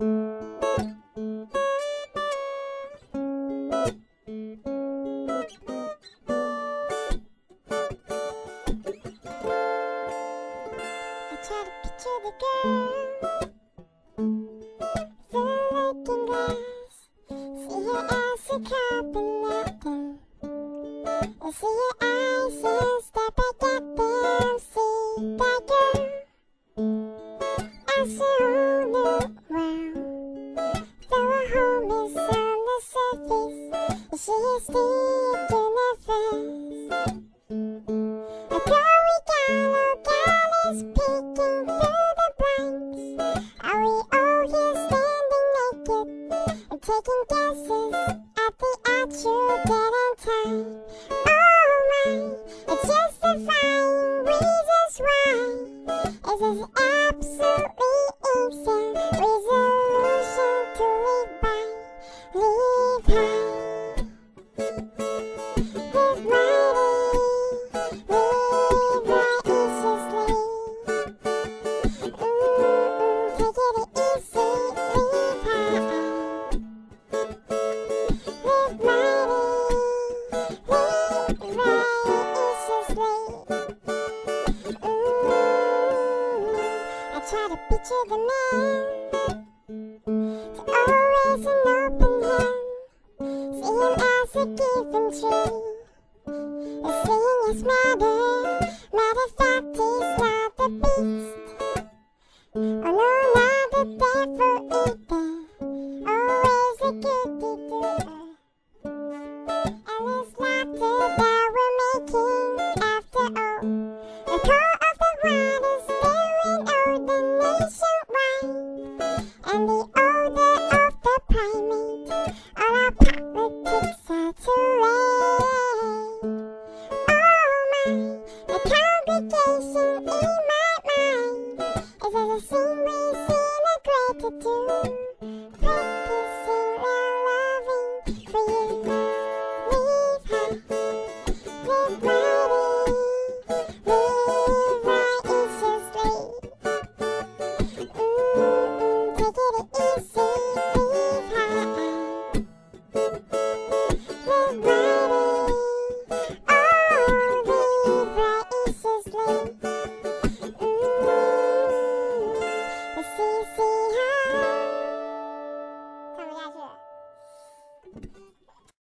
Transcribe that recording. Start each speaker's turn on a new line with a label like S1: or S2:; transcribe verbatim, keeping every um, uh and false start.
S1: try to picture the girl through the looking glass. See her as a couple laughing. I see your eyes and step back at them. See that girl as a whole new world. Though her home is on the surface, she is deep in her face. A glory gallo gal is peeking through the blinds. Are we all here standing naked and taking guesses at the actual dead end time? Alright, it's justifying reasons why. Is this absolutely insane resolution to live by, live high, live mighty, live righteously. Mm-mm, take it easy, live high, live mighty, live righteously. I try to picture the man to always an open hand. See him as a given tree. The seeing is matter. Matter of fact, he's not the beast. Oh no, not the devil either. Always a goody doer. And it's laughter that we're making after all. The core of the world is staring out the nationwide, and the order of the primate. All our politics are too late. Oh my, the congregation in my mind is as a scene we see in a greater do.